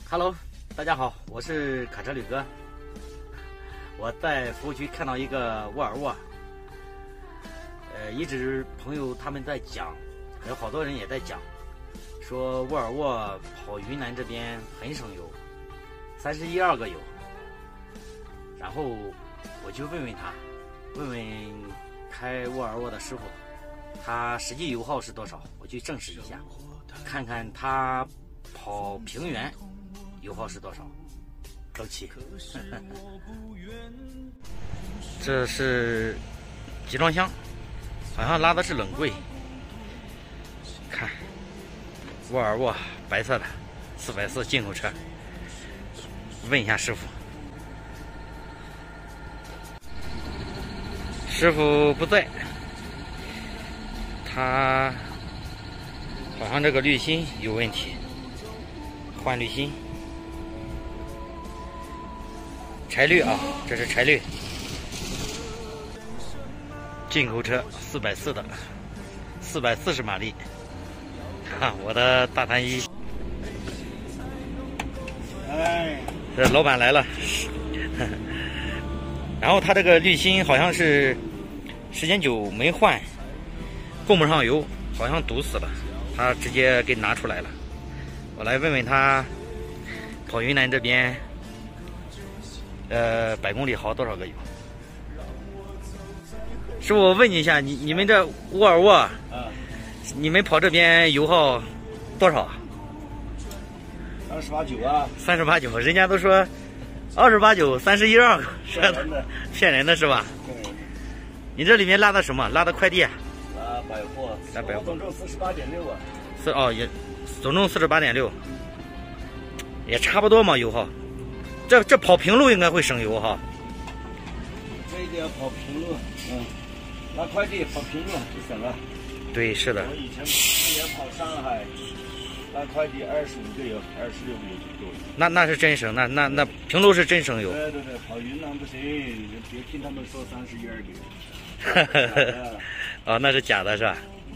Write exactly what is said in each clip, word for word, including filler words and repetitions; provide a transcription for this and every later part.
Hello， 大家好，我是卡车旅哥。我在服务区看到一个沃尔沃，呃，一直朋友他们在讲，还有好多人也在讲，说沃尔沃跑云南这边很省油，三十一二个油。然后我就问问他，问问开沃尔沃的师傅，他实际油耗是多少？我去证实一下，看看他跑平原油耗是多少？走起！这是集装箱，好像拉的是冷柜。看，沃尔沃白色的，四百四进口车。问一下师傅，师傅不在，他好像这个滤芯有问题，换滤芯。柴滤啊，这是柴滤，进口车四百四的，四百四十马力。看我的大单一，哎，这老板来了。然后他这个滤芯好像是时间久没换，供不上油，好像堵死了，他直接给拿出来了。我来问问他，跑云南这边。呃，百公里耗多少个油？师傅，我问你一下，你你们这沃尔沃，嗯，你们跑这边油耗多少？ 三十八九啊。 三十八九，人家都说二十八九，三十一二， 骗人的， 骗人的是吧？ 对。 你这里面拉的什么？拉的快递？ 拉百货。 拉百货。 总重四十八点六啊。 四哦，也总重四十八点六，也差不多嘛，油耗。这这跑平路应该会省油哈。 这一点跑平路，嗯，拉快递跑平路就省了。 对，是的。 我以前去年跑上海，拉快递二十五个油，二十六个油就够了。 那那是真省，那那那平路是真省油。 对对对，跑云南不行，别听他们说三十一二个油。 哦，那是假的是吧？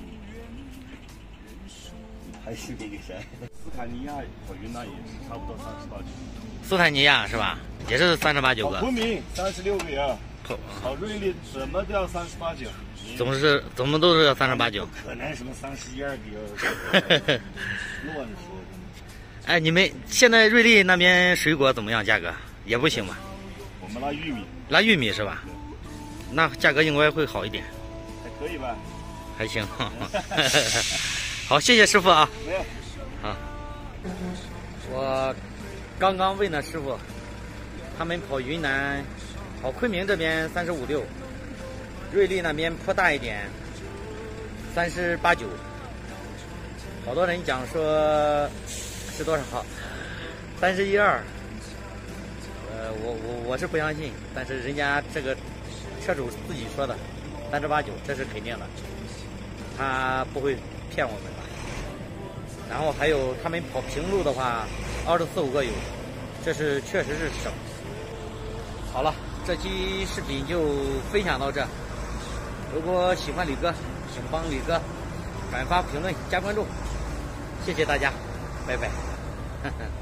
还是那个谁，斯坦尼亚跑云南也是差不多三十八九。 斯坦尼亚是吧？也是三十八九个。 昆明三十六个呀。跑瑞丽怎么都要三十八九？ 总是怎么都是要三十八九？ 可能什么三十一二个？乱说。 哎，你们现在瑞丽那边水果怎么样？价格也不行吧？ 我们拉玉米。拉玉米是吧？那价格应该会好一点。 还可以吧？ 还行。好，谢谢师傅啊。 没有。 好。我刚刚问了师傅，他们跑云南，跑昆明这边三十五六，瑞丽那边坡大一点，三十八九。好多人讲说是多少？三十一二。呃，我我我是不相信，但是人家这个车主自己说的，三十八九，这是肯定的，他不会骗我们的。然后还有他们跑平路的话，二十四五个油，这是确实是省。好了，这期视频就分享到这。如果喜欢吕哥，请帮吕哥转发、评论、加关注，谢谢大家，拜拜。